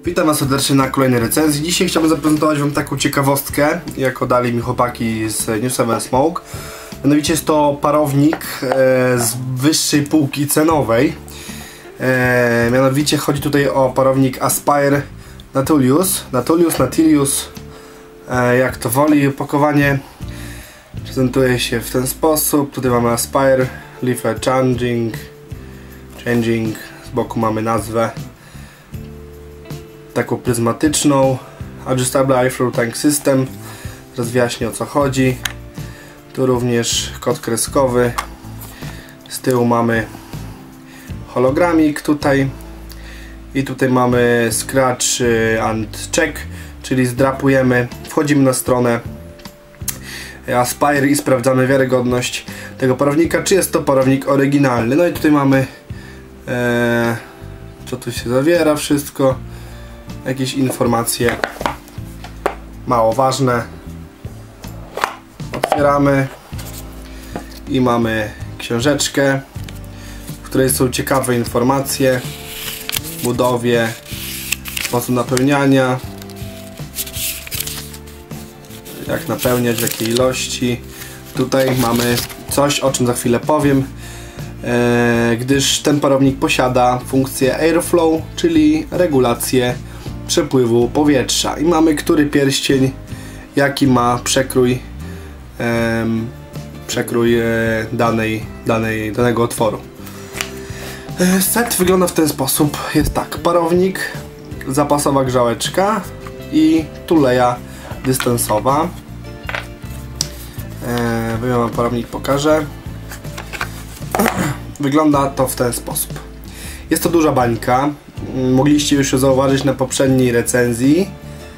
Witam Was serdecznie na kolejnej recenzji. Dzisiaj chciałbym zaprezentować Wam taką ciekawostkę, jaką dali mi chłopaki z New 7 Smoke. Mianowicie jest to parownik z wyższej półki cenowej. Mianowicie chodzi tutaj o parownik Aspire Nautilus, jak to woli. Opakowanie prezentuje się w ten sposób. Tutaj mamy Aspire Leaflet Changing. Z boku mamy nazwę taką pryzmatyczną. Adjustable Airflow Tank System. Teraz wyjaśnię, o co chodzi. Tu również kod kreskowy. Z tyłu mamy hologramik tutaj. I tutaj mamy Scratch and Check, czyli zdrapujemy, wchodzimy na stronę Aspire i sprawdzamy wiarygodność tego parownika, czy jest to parownik oryginalny. No i tutaj mamy co tu się zawiera wszystko, jakieś informacje mało ważne. Otwieramy i mamy książeczkę, w której są ciekawe informacje o budowie, sposób napełniania, jak napełniać, w jakiej ilości. Tutaj mamy coś, o czym za chwilę powiem, gdyż ten parownik posiada funkcję Airflow, czyli regulację przepływu powietrza. I mamy, który pierścień, jaki ma przekrój danego otworu. Set wygląda w ten sposób. Jest tak: parownik, zapasowa grzałeczka i tuleja dystansowa. Wyjąłem parownik, pokażę. Wygląda to w ten sposób. Jest to duża bańka. Mogliście już ją zauważyć na poprzedniej recenzji.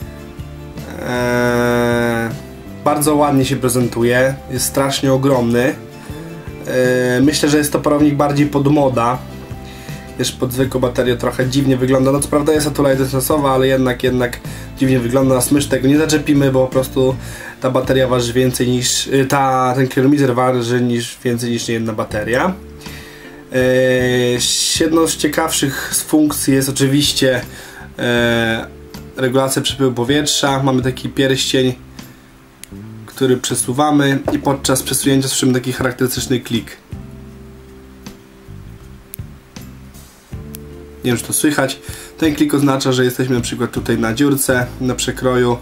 Bardzo ładnie się prezentuje. Jest strasznie ogromny. Myślę, że jest to parownik bardziej pod moda. Jeszcze pod zwykłą baterię trochę dziwnie wygląda. No co prawda jest to tuleja dystansowa, ale jednak dziwnie wygląda. Na smycz tego nie zaczepimy, bo po prostu ta bateria waży więcej niż... ten kilometr waży więcej niż jedna bateria. Jedną z ciekawszych funkcji jest oczywiście regulacja przepływu powietrza. Mamy taki pierścień, który przesuwamy i podczas przesunięcia słyszymy taki charakterystyczny klik. Nie wiem, czy to słychać. Ten klik oznacza, że jesteśmy na przykład tutaj na dziurce, na przekroju.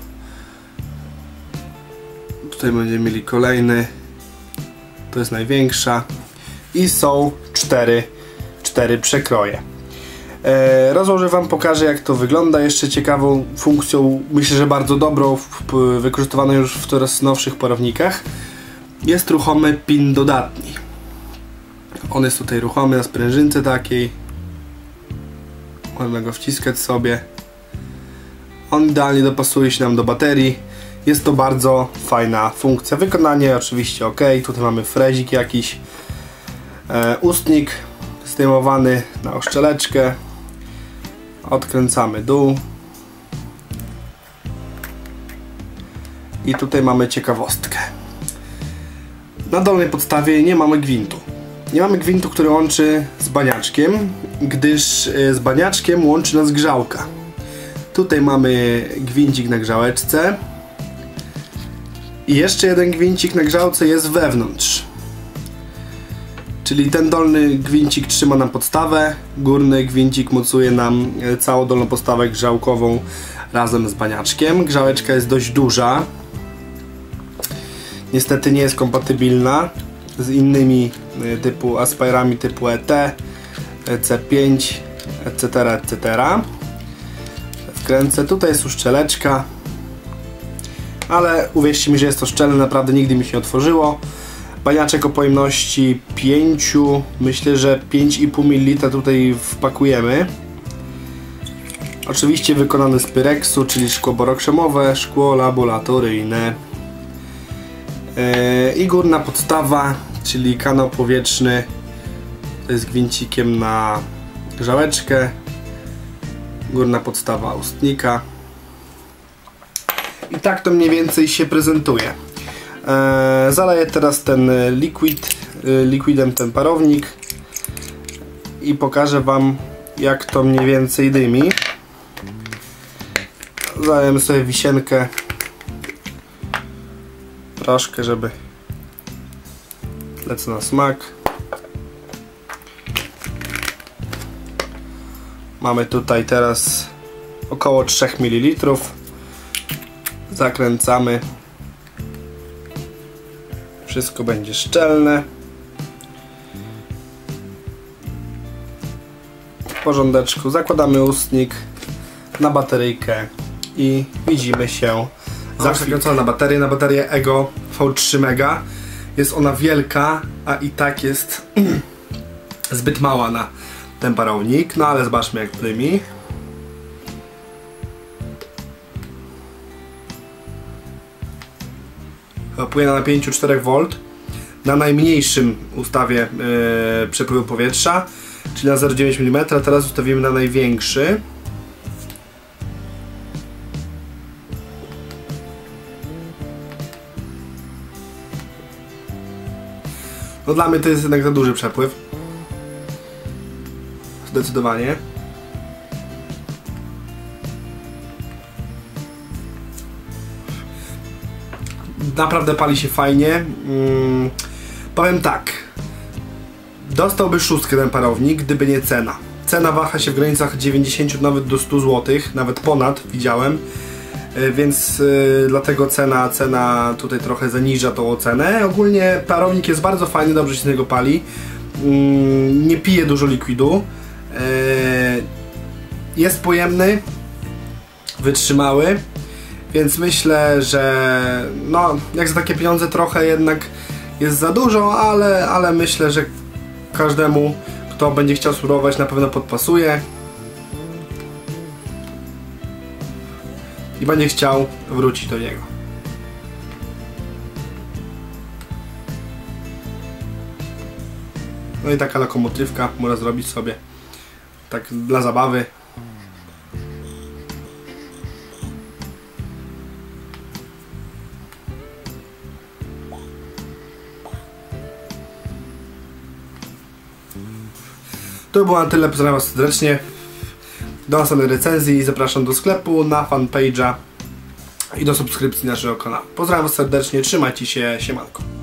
Tutaj będziemy mieli kolejny. To jest największa. I są cztery przekroje. Rozłożę Wam, pokażę, jak to wygląda. Jeszcze ciekawą funkcją, myślę, że bardzo dobrą, wykorzystywaną już w coraz nowszych parownikach, jest ruchomy pin dodatni. On jest tutaj ruchomy na sprężynce takiej. Można go wciskać sobie. On idealnie dopasuje się nam do baterii. Jest to bardzo fajna funkcja. Wykonanie oczywiście ok. Tutaj mamy frezik jakiś. Ustnik zdejmowany na oszczeleczkę. Odkręcamy dół. I tutaj mamy ciekawostkę. Na dolnej podstawie nie mamy gwintu. Nie mamy gwintu, który łączy z baniaczkiem, gdyż z baniaczkiem łączy nas grzałka. Tutaj mamy gwincik na grzałeczce. I jeszcze jeden gwincik na grzałce jest wewnątrz. Czyli ten dolny gwincik trzyma nam podstawę, górny gwincik mocuje nam całą dolną podstawę grzałkową razem z baniaczkiem. Grzałeczka jest dość duża. Niestety nie jest kompatybilna z innymi typu Aspirami typu ET, C5, etc. Wkręcę. Tutaj jest uszczeleczka. Ale uwierzcie mi, że jest to szczelne, naprawdę nigdy mi się nie otworzyło. Baniaczek o pojemności 5, myślę, że 5,5 ml tutaj wpakujemy. Oczywiście wykonany z Pyrexu, czyli szkło borokrzemowe, szkło laboratoryjne. I górna podstawa, czyli kanał powietrzny, to jest gwincikiem na grzałeczkę. Górna podstawa ustnika. I tak to mniej więcej się prezentuje. Zaleję teraz ten liquidem ten parownik i pokażę Wam, jak to mniej więcej dymi. Dajemy sobie wisienkę, troszkę, żeby lecę na smak. Mamy tutaj teraz około 3 ml. Zakręcamy. Wszystko będzie szczelne. W porządeczku. Zakładamy ustnik na bateryjkę i widzimy się za przekręcona na baterię Ego V3 Mega. Jest ona wielka, a i tak jest zbyt mała na ten parownik, no ale zobaczmy jak dymi. Płynie na napięciu 4 V na najmniejszym ustawie przepływu powietrza, czyli na 0,9 mm. Teraz ustawimy na największy. No dla mnie to jest jednak za duży przepływ. Zdecydowanie. Naprawdę pali się fajnie. Powiem tak. Dostałby 6 ten parownik, gdyby nie cena. Cena waha się w granicach 90 nawet do 100 zł, nawet ponad widziałem. Więc dlatego cena tutaj trochę zaniża tą cenę. Ogólnie parownik jest bardzo fajny, dobrze się z niego pali. Nie pije dużo likwidu. Jest pojemny, wytrzymały, więc myślę, że no, jak za takie pieniądze trochę jednak jest za dużo, ale myślę, że każdemu, kto będzie chciał spróbować, na pewno podpasuje i będzie chciał wrócić do niego. No i taka lokomotywka można zrobić sobie tak dla zabawy. To było na tyle, pozdrawiam Was serdecznie. Do następnej recenzji, zapraszam do sklepu, na fanpage'a i do subskrypcji naszego kanału. Pozdrawiam Was serdecznie, trzymajcie się, siemanko.